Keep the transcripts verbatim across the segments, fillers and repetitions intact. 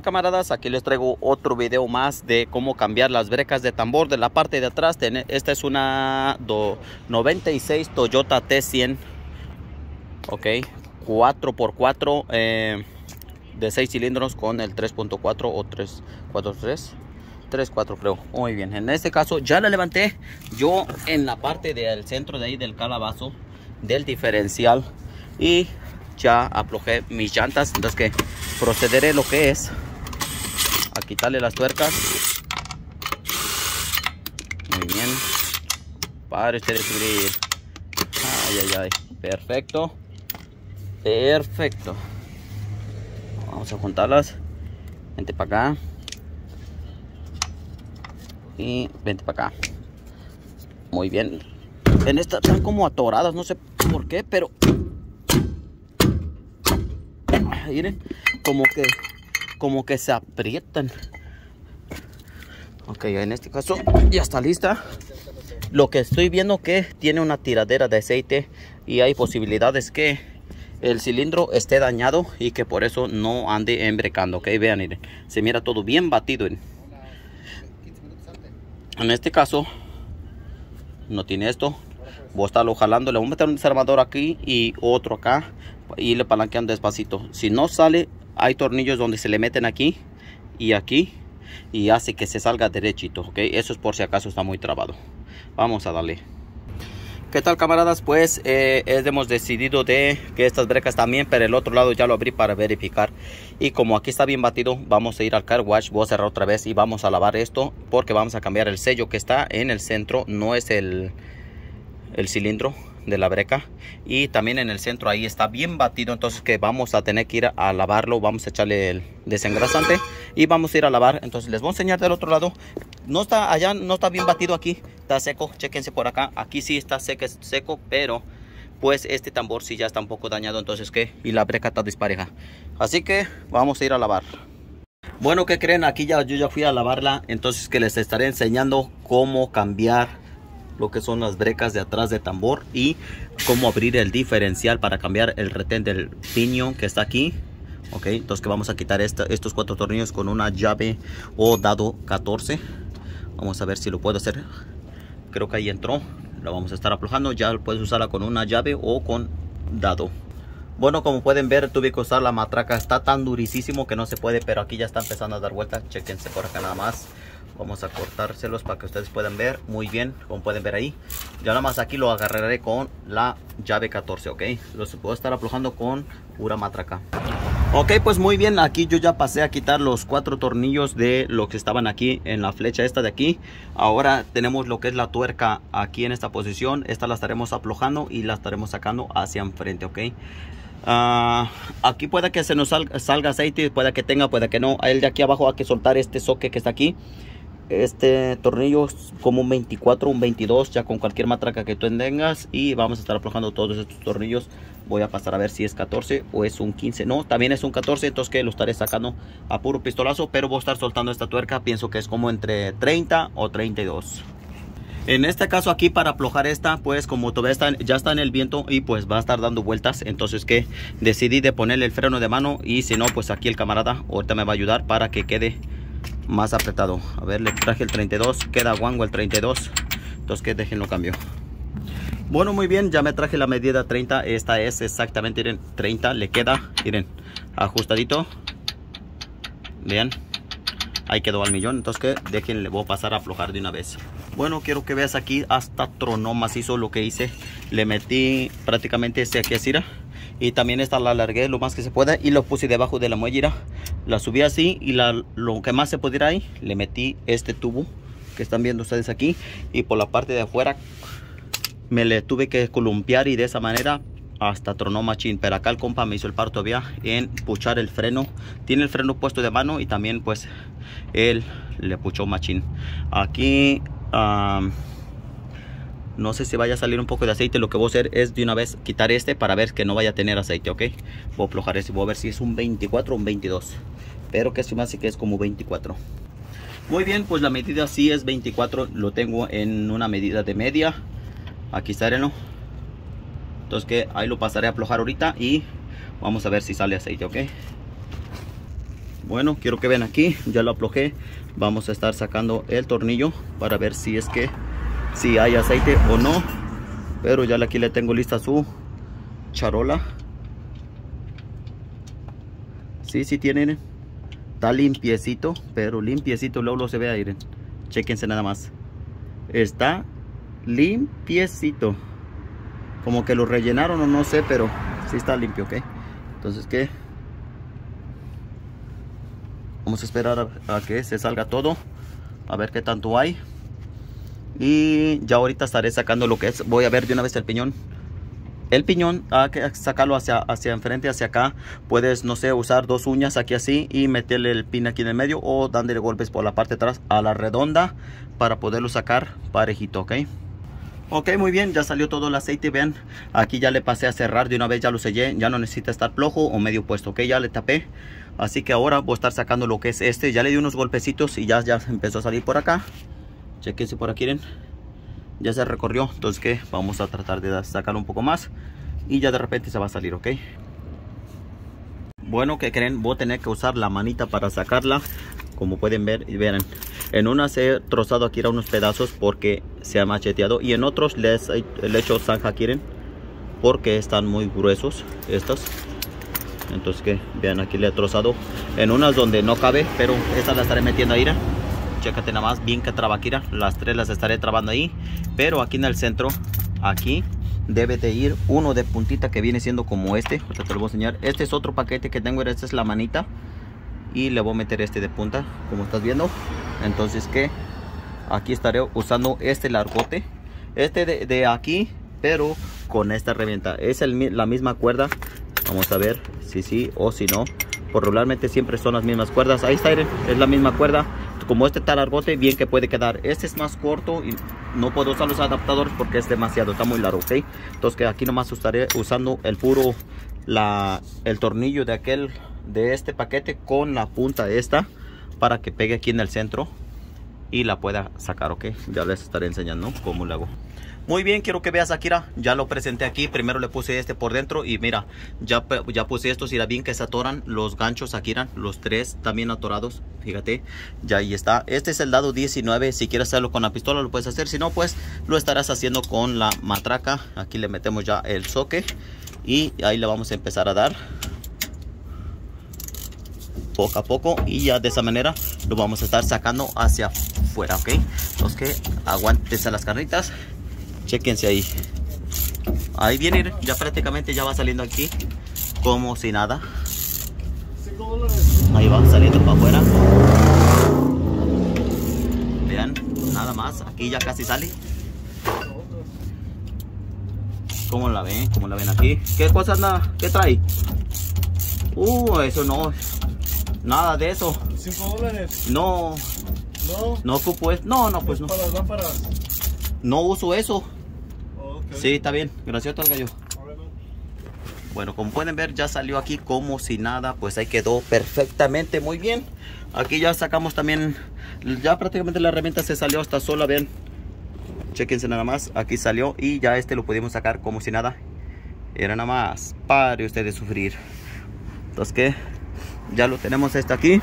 Camaradas, aquí les traigo otro video más de cómo cambiar las brecas de tambor de la parte de atrás. Esta es una noventa y seis Toyota T cien, ok, cuatro por cuatro, eh, de seis cilindros con el tres punto cuatro o tres cuatro tres, tres cuatro creo. Muy bien, en este caso ya la levanté yo en la parte del centro de ahí del calabazo del diferencial y ya aflojé mis llantas. Entonces que procederé lo que es a quitarle las tuercas. Muy bien, para este descubrir. Ay, ay, ay, perfecto, perfecto. Vamos a juntarlas. Vente para acá y vente para acá. Muy bien. En esta están como atoradas, no sé por qué, pero miren, como que como que se aprietan. Ok, en este caso ya está lista. Lo que estoy viendo que tiene una tiradera de aceite y hay posibilidades que el cilindro esté dañado y que por eso no ande embrecando. Ok, vean, miren, se mira todo bien batido. En, en este caso no tiene esto. Voy a estarlo jalando. Le voy a meter un desarmador aquí y otro acá y le palanqueando despacito. Si no sale, hay tornillos donde se le meten aquí y aquí y hace que se salga derechito. Ok, eso es por si acaso está muy trabado. Vamos a darle. ¿Qué tal, camaradas? Pues eh, hemos decidido de que estas brecas también, pero el otro lado ya lo abrí para verificar. Y como aquí está bien batido, vamos a ir al car wash. Voy a cerrar otra vez y vamos a lavar esto porque vamos a cambiar el sello que está en el centro. No es el, el cilindro de la breca, y también en el centro ahí está bien batido. Entonces que vamos a tener que ir a lavarlo. Vamos a echarle el desengrasante y vamos a ir a lavar. Entonces les voy a enseñar del otro lado. No está allá, no está bien batido, aquí está seco. Chéquense por acá, aquí sí está seco, seco, pero pues este tambor sí ya está un poco dañado. Entonces que, y la breca está dispareja, así que vamos a ir a lavar. Bueno, ¿qué creen? Aquí ya yo ya fui a lavarla. Entonces que les estaré enseñando cómo cambiar lo que son las brecas de atrás de tambor y cómo abrir el diferencial para cambiar el retén del piñón que está aquí. Ok, entonces que vamos a quitar esta, estos cuatro tornillos con una llave o dado catorce. Vamos a ver si lo puedo hacer. Creo que ahí entró. Lo vamos a estar aflojando. Ya puedes usarla con una llave o con dado. Bueno, como pueden ver, tuve que usar la matraca. Está tan durísimo que no se puede, pero aquí ya está empezando a dar vueltas. Chequense por acá nada más. Vamos a cortárselos para que ustedes puedan ver muy bien. Como pueden ver ahí, ya nada más aquí lo agarraré con la llave catorce. Ok, los puedo estar aflojando con pura matraca. Ok, pues muy bien, aquí yo ya pasé a quitar los cuatro tornillos de lo que estaban aquí en la flecha esta de aquí. Ahora tenemos lo que es la tuerca aquí en esta posición. Esta la estaremos aflojando y la estaremos sacando hacia enfrente. Ok, Uh, aquí puede que se nos salga, salga aceite, puede que tenga, puede que no. El de aquí abajo hay que soltar este soque que está aquí. Este tornillo es como un veinticuatro, un veintidós, ya con cualquier matraca que tú tengas. Y vamos a estar aflojando todos estos tornillos. Voy a pasar a ver si es catorce o es un quince. No, también es un catorce, entonces que lo estaré sacando a puro pistolazo. Pero voy a estar soltando esta tuerca, pienso que es como entre treinta o treinta y dos. En este caso aquí para aflojar esta, pues como todavía está, ya está en el viento y pues va a estar dando vueltas. Entonces que decidí de ponerle el freno de mano, y si no, pues aquí el camarada ahorita me va a ayudar para que quede más apretado. A ver, le traje el treinta y dos, queda guango el treinta y dos. Entonces que déjenlo cambio. Bueno, muy bien, ya me traje la medida treinta. Esta es exactamente, miren, treinta. Le queda, miren, ajustadito. Vean, ahí quedó al millón. Entonces que déjenle, voy a pasar a aflojar de una vez. Bueno, quiero que veas aquí, hasta tronó macizo lo que hice. Le metí prácticamente este aquí así, y también esta la alargué lo más que se pueda y lo puse debajo de la muellera. La subí así y la, lo que más se pudiera ahí, le metí este tubo que están viendo ustedes aquí, y por la parte de afuera me le tuve que columpiar y de esa manera hasta tronó machín. Pero acá el compa me hizo el paro todavía en puchar el freno. Tiene el freno puesto de mano y también pues él le puchó machín. Aquí um, no sé si vaya a salir un poco de aceite. Lo que voy a hacer es de una vez quitar este para ver que no vaya a tener aceite. Ok, voy a aflojar ese, voy a ver si es un veinticuatro o un veintidós, pero que se me hace que es como veinticuatro. Muy bien, pues la medida sí es veinticuatro. Lo tengo en una medida de media. Aquí está, ¿no? Entonces que ahí lo pasaré a aflojar ahorita y vamos a ver si sale aceite. Ok, Bueno, quiero que vean aquí, ya lo aflojé. Vamos a estar sacando el tornillo para ver si es que si hay aceite o no. Pero ya aquí le tengo lista su charola. Sí, sí tienen. Está limpiecito, pero limpiecito, luego lo se ve ahí. Chéquense nada más. Está limpiecito. Como que lo rellenaron o no sé, pero sí está limpio, ¿ok? Entonces, ¿qué? Vamos a esperar a, a que se salga todo. A ver qué tanto hay. Y ya ahorita estaré sacando lo que es. Voy a ver de una vez el piñón. El piñón, hay que sacarlo hacia, hacia enfrente, hacia acá. Puedes, no sé, usar dos uñas aquí así y meterle el pin aquí en el medio, o dándole golpes por la parte de atrás a la redonda para poderlo sacar parejito, ¿ok? Ok, muy bien, ya salió todo el aceite. Vean, aquí ya le pasé a cerrar de una vez, ya lo sellé. Ya no necesita estar flojo o medio puesto, ok, ya le tapé. Así que ahora voy a estar sacando lo que es este. Ya le di unos golpecitos y ya, ya empezó a salir por acá. Chequense por aquí, miren. Ya se recorrió, entonces que vamos a tratar de sacar un poco más y ya de repente se va a salir, ok. Bueno, ¿qué creen? Voy a tener que usar la manita para sacarla. Como pueden ver, y vean, en unas he trozado aquí unos pedazos porque se ha macheteado, y en otros les he hecho zanja, quieren, porque están muy gruesos estos. Entonces que vean, aquí le he trozado en unas donde no cabe, pero estas las estaré metiendo ahí. Chécate nada más, bien que traba aquí, las tres las estaré trabando ahí, pero aquí en el centro, aquí debe de ir uno de puntita que viene siendo como este. Ahorita te lo voy a enseñar. Este es otro paquete que tengo, esta es la manita, y le voy a meter este de punta, como estás viendo. Entonces que aquí estaré usando este largote, este de, de aquí, pero con esta herramienta. Es el, la misma cuerda. Vamos a ver si sí o si no. Por regularmente siempre son las mismas cuerdas. Ahí está, es la misma cuerda. Como este está largote, bien que puede quedar. Este es más corto y no puedo usar los adaptadores porque es demasiado, está muy largo, ok. Entonces que aquí nomás estaré usando el puro la el tornillo de aquel de este paquete con la punta esta para que pegue aquí en el centro y la pueda sacar, ok. Ya les estaré enseñando cómo lo hago. Muy bien, quiero que veas, Akira, ya lo presenté aquí. Primero le puse este por dentro y mira, ya, ya puse estos, y la bien que se atoran los ganchos, Akira, los tres también atorados, fíjate, ya ahí está. Este es el lado diecinueve, si quieres hacerlo con la pistola lo puedes hacer, si no pues lo estarás haciendo con la matraca. Aquí le metemos ya el soque y ahí le vamos a empezar a dar poco a poco, y ya de esa manera lo vamos a estar sacando hacia afuera, ok. Entonces que aguántense las carnitas. Chequense ahí. Ahí viene, ya prácticamente ya va saliendo aquí como si nada. Ahí va saliendo para afuera. Vean, nada más. Aquí ya casi sale. ¿Cómo la ven? ¿Cómo la ven aquí? ¿Qué cosa anda? ¿Qué trae? Uh, eso no. Nada de eso. cinco dólares. No. No. No ocupo eso. No, no, pues no. Para las lámparas. No uso eso. Okay. Sí, está bien. Gracias, tal gallo. Bueno, como pueden ver, ya salió aquí como si nada. Pues ahí quedó perfectamente, muy bien. Aquí ya sacamos también, ya prácticamente la herramienta se salió hasta sola, ven. Chequense nada más, aquí salió y ya este lo pudimos sacar como si nada. Era nada más, pare usted de sufrir. Entonces que ya lo tenemos este aquí.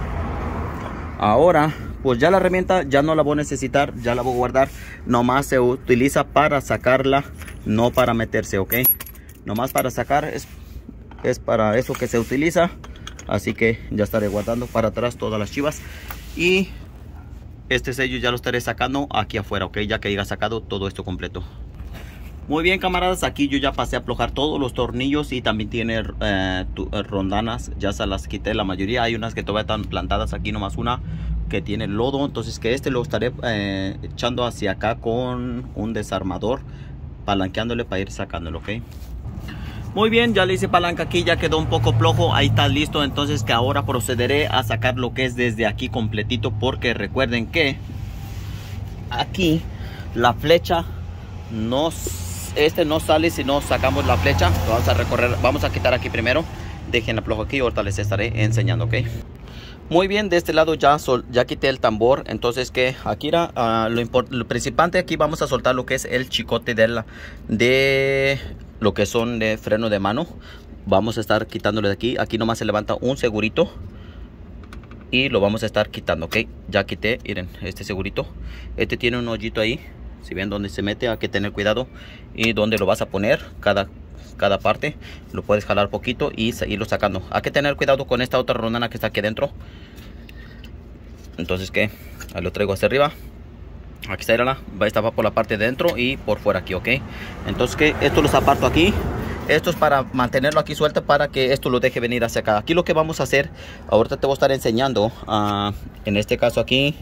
Ahora pues ya la herramienta ya no la voy a necesitar, ya la voy a guardar. Nomás se utiliza para sacarla, no para meterse, ok. Nomás para sacar, es, es para eso que se utiliza. Así que ya estaré guardando para atrás todas las chivas. Y este sello ya lo estaré sacando aquí afuera, ok, ya que haya sacado todo esto completo. Muy bien, camaradas, aquí yo ya pasé a aflojar todos los tornillos y también tiene eh, tu, eh, rondanas. Ya se las quité la mayoría, hay unas que todavía están plantadas, aquí nomás una que tiene lodo. Entonces que este lo estaré eh, echando hacia acá con un desarmador, palanqueándole para ir sacándolo, ok. Muy bien, ya le hice palanca aquí, ya quedó un poco flojo, ahí está listo. Entonces que ahora procederé a sacar lo que es desde aquí completito, porque recuerden que aquí la flecha no, este no sale si no sacamos la flecha. Vamos a recorrer, vamos a quitar aquí primero, dejen el flojo aquí, ahorita les estaré enseñando, ok. Muy bien, de este lado ya, sol, ya quité el tambor. Entonces que aquí era uh, lo, lo principal aquí, vamos a soltar lo que es el chicote de la de lo que son de freno de mano. Vamos a estar quitándolo de aquí. Aquí nomás se levanta un segurito y lo vamos a estar quitando, ok. Ya quité, miren, este segurito. Este tiene un hoyito ahí, si ven donde se mete, hay que tener cuidado. Y donde lo vas a poner, cada, cada parte, lo puedes jalar poquito y irlo sacando. Hay que tener cuidado con esta otra rondana que está aquí adentro. Entonces, que ahí lo traigo hacia arriba. Aquí está, va a estar por la parte de dentro y por fuera aquí, ok. Entonces, que esto los aparto aquí. Esto es para mantenerlo aquí suelto, para que esto lo deje venir hacia acá. Aquí lo que vamos a hacer, ahorita te voy a estar enseñando, uh, en este caso aquí,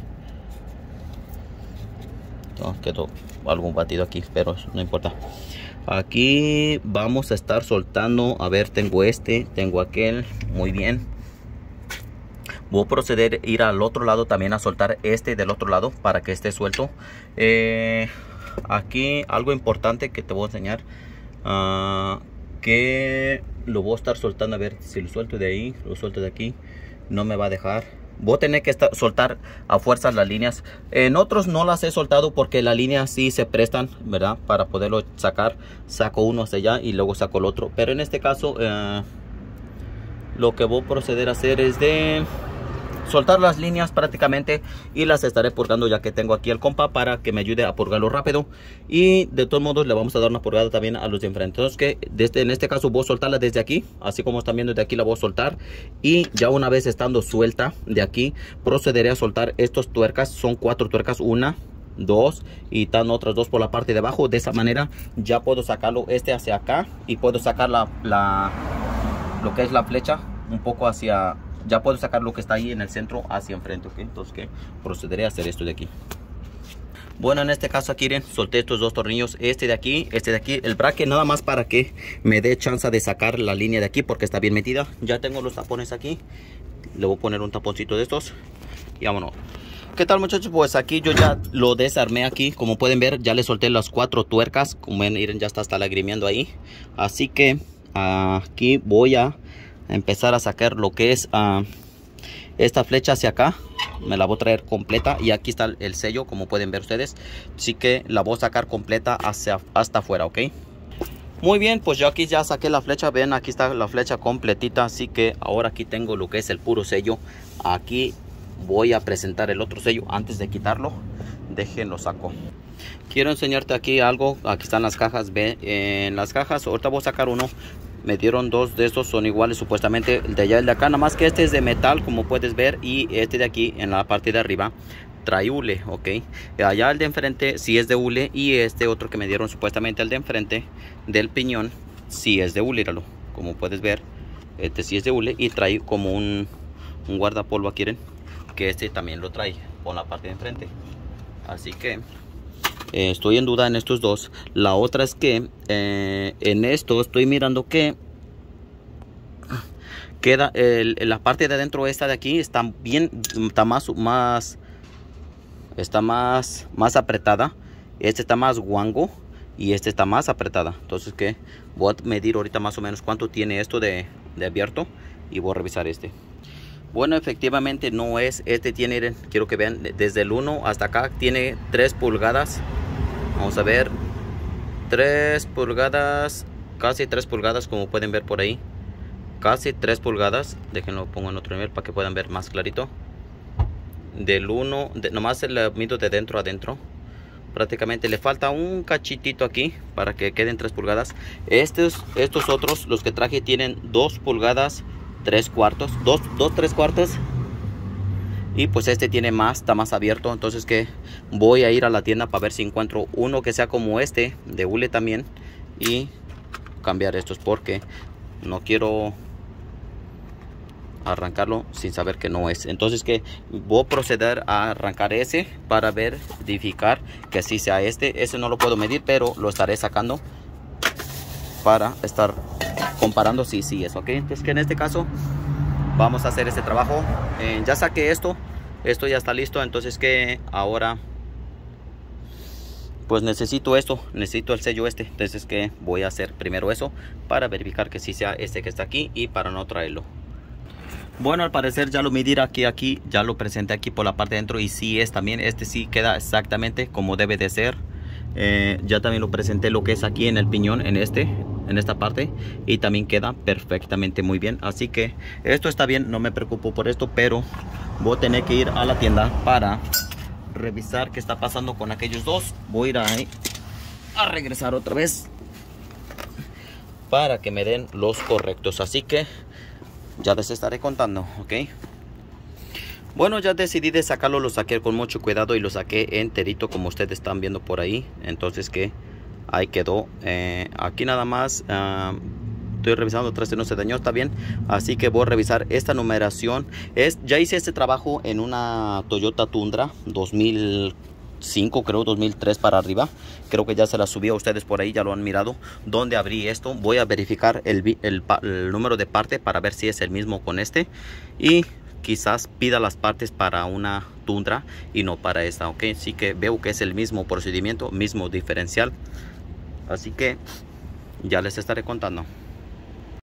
oh, quedó algún batido aquí, pero no importa. Aquí vamos a estar soltando, a ver, tengo este, tengo aquel, muy bien. Voy a proceder a ir al otro lado también a soltar este del otro lado para que esté suelto. Eh, aquí algo importante que te voy a enseñar. Uh, que lo voy a estar soltando, a ver si lo suelto de ahí, lo suelto de aquí, no me va a dejar. Voy a tener que estar, soltar a fuerzas las líneas. En otros no las he soltado porque las líneas sí se prestan, ¿verdad? Para poderlo sacar. Saco uno hacia allá y luego saco el otro. Pero en este caso, eh, lo que voy a proceder a hacer es de soltar las líneas prácticamente, y las estaré purgando, ya que tengo aquí el compa para que me ayude a purgarlo rápido. Y de todos modos le vamos a dar una purgada también a los de enfrente. Entonces, que desde, en este caso voy a soltarla desde aquí, así como están viendo, de aquí la voy a soltar. Y ya una vez estando suelta de aquí, procederé a soltar estos tuercas. Son cuatro tuercas, una, dos, y están otras dos por la parte de abajo. De esa manera ya puedo sacarlo este hacia acá, y puedo sacar la, la lo que es la flecha un poco hacia, ya puedo sacar lo que está ahí en el centro hacia enfrente, ¿ok? Entonces, que procederé a hacer esto de aquí. Bueno, en este caso aquí, miren, solté estos dos tornillos, este de aquí, este de aquí, el bracket, nada más para que me dé chance de sacar la línea de aquí, porque está bien metida. Ya tengo los tapones aquí, le voy a poner un taponcito de estos y vámonos. ¿Qué tal, muchachos? Pues aquí yo ya lo desarmé aquí, como pueden ver, ya le solté las cuatro tuercas, como ven, miren, ya está hasta lagrimiendo ahí. Así que aquí voy a empezar a sacar lo que es uh, esta flecha hacia acá. Me la voy a traer completa, y aquí está el sello, como pueden ver ustedes. Así que la voy a sacar completa hacia, hasta afuera, ok. Muy bien, pues yo aquí ya saqué la flecha. Ven, aquí está la flecha completita. Así que ahora aquí tengo lo que es el puro sello. Aquí voy a presentar el otro sello antes de quitarlo. Déjenlo saco. Quiero enseñarte aquí algo. Aquí están las cajas. Ve, en las cajas ahorita voy a sacar uno. Me dieron dos de estos, son iguales supuestamente, el de allá y el de acá, nada más que este es de metal, como puedes ver, y este de aquí en la parte de arriba trae hule, ok. Allá el de enfrente sí es de hule, y este otro que me dieron supuestamente, el de enfrente del piñón, sí es de hule, míralo, como puedes ver, este sí es de hule, y trae como un, un guardapolvo aquí, ¿quieren? Que este también lo trae con la parte de enfrente. Así que Eh, estoy en duda en estos dos. La otra es que eh, en esto estoy mirando que queda el, la parte de adentro, esta de aquí está bien, está más más está más más apretada. Este está más guango y este está más apretada. Entonces, que voy a medir ahorita más o menos cuánto tiene esto de, de abierto, y voy a revisar este. Bueno, efectivamente no es, este tiene, quiero que vean, desde el uno hasta acá tiene tres pulgadas. Vamos a ver, tres pulgadas, casi tres pulgadas, como pueden ver por ahí. Casi tres pulgadas. Déjenlo, pongo en otro nivel para que puedan ver más clarito. Del uno, de, nomás el mido de dentro a dentro. Prácticamente le falta un cachitito aquí para que queden tres pulgadas. Estos, estos otros, los que traje, tienen dos pulgadas, tres cuartos, dos, dos, tres cuartos. Y pues este tiene más, está más abierto. Entonces, que voy a ir a la tienda para ver si encuentro uno que sea como este, de hule también, y cambiar estos, porque no quiero arrancarlo sin saber que no es. Entonces, que voy a proceder a arrancar ese para verificar que sí sea este. Ese no lo puedo medir, pero lo estaré sacando para estar comparando si sí es, ok. Entonces, que en este caso vamos a hacer este trabajo. Eh, ya saqué esto, esto ya está listo. Entonces, que ahora pues necesito esto, necesito el sello este. Entonces, que voy a hacer primero eso para verificar que sí sea este que está aquí, y para no traerlo. Bueno, al parecer ya lo midí aquí, aquí ya lo presenté aquí por la parte de dentro, y sí es también, este sí queda exactamente como debe de ser. Eh, ya también lo presenté lo que es aquí en el piñón, en este, en esta parte y también queda perfectamente muy bien. Así que esto está bien, no me preocupo por esto, pero voy a tener que ir a la tienda para revisar qué está pasando con aquellos dos. Voy a ir ahí a regresar otra vez para que me den los correctos, así que ya les estaré contando, ok. Bueno, ya decidí de sacarlo, lo saqué con mucho cuidado y lo saqué enterito como ustedes están viendo por ahí. Entonces que ahí quedó. Eh, aquí nada más uh, estoy revisando atrás, no se dañó, está bien. Así que voy a revisar esta numeración. Es, ya hice este trabajo en una Toyota Tundra dos mil cinco, creo, dos mil tres para arriba. Creo que ya se la subí a ustedes por ahí, ya lo han mirado. Donde abrí esto, voy a verificar el, el, el número de parte para ver si es el mismo con este. Y quizás pida las partes para una Tundra y no para esta, ok. Así que veo que es el mismo procedimiento, mismo diferencial. Así que ya les estaré contando.